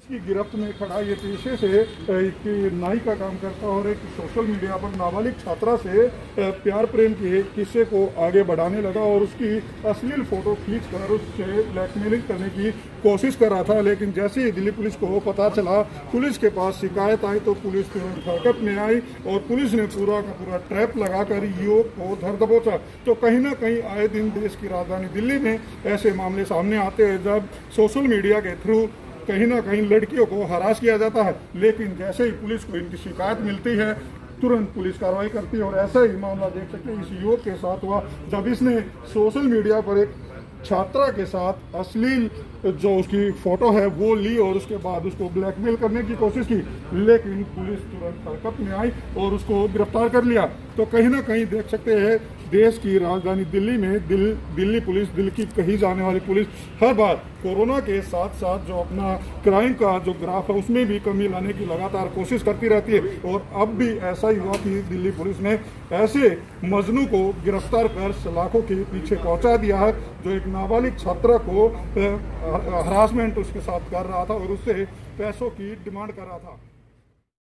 की गिरफ्त में खड़ा ये पेशे से एक नाई का काम करता और एक सोशल मीडिया पर नाबालिग छात्रा से प्यार प्रेम के किस्से को आगे बढ़ाने लगा और उसकी अश्लील फोटो खींचकर उससे ब्लैकमेलिंग करने की कोशिश कर रहा था। लेकिन जैसे ही दिल्ली पुलिस को पता चला, पुलिस के पास शिकायत आई तो पुलिस तुरंत हरकत में आई और पुलिस ने पूरा का पूरा ट्रैप लगाकर युवक को धर दबोचा। तो कहीं ना कहीं आए दिन देश की राजधानी दिल्ली में ऐसे मामले सामने आते हैं जब सोशल मीडिया के थ्रू कहीं ना कहीं लड़कियों को हरास किया जाता है। लेकिन जैसे ही पुलिस को इनकी शिकायत मिलती है, तुरंत पुलिस कार्रवाई करती है। और ऐसा ही मामला देख सकते हैं इस युवक के साथ हुआ जब इसने सोशल मीडिया पर एक छात्रा के साथ अश्लील जो उसकी फोटो है वो ली और उसके बाद उसको ब्लैकमेल करने की कोशिश की। लेकिन पुलिस तुरंत हरकत में आई और उसको गिरफ्तार कर लिया। तो कहीं ना कहीं देख सकते हैं देश की राजधानी दिल्ली में दिल्ली पुलिस, दिल की कही जाने वाली पुलिस, हर बार कोरोना के साथ साथ जो अपना क्राइम का जो ग्राफ है उसमें भी कमी लाने की लगातार कोशिश करती रहती है। और अब भी ऐसा ही हुआ कि दिल्ली पुलिस ने ऐसे मजनू को गिरफ्तार कर सलाखों के पीछे पहुंचा दिया है जो एक नाबालिग छात्रा को हरासमेंट उसके साथ कर रहा था और उससे पैसों की डिमांड कर रहा था।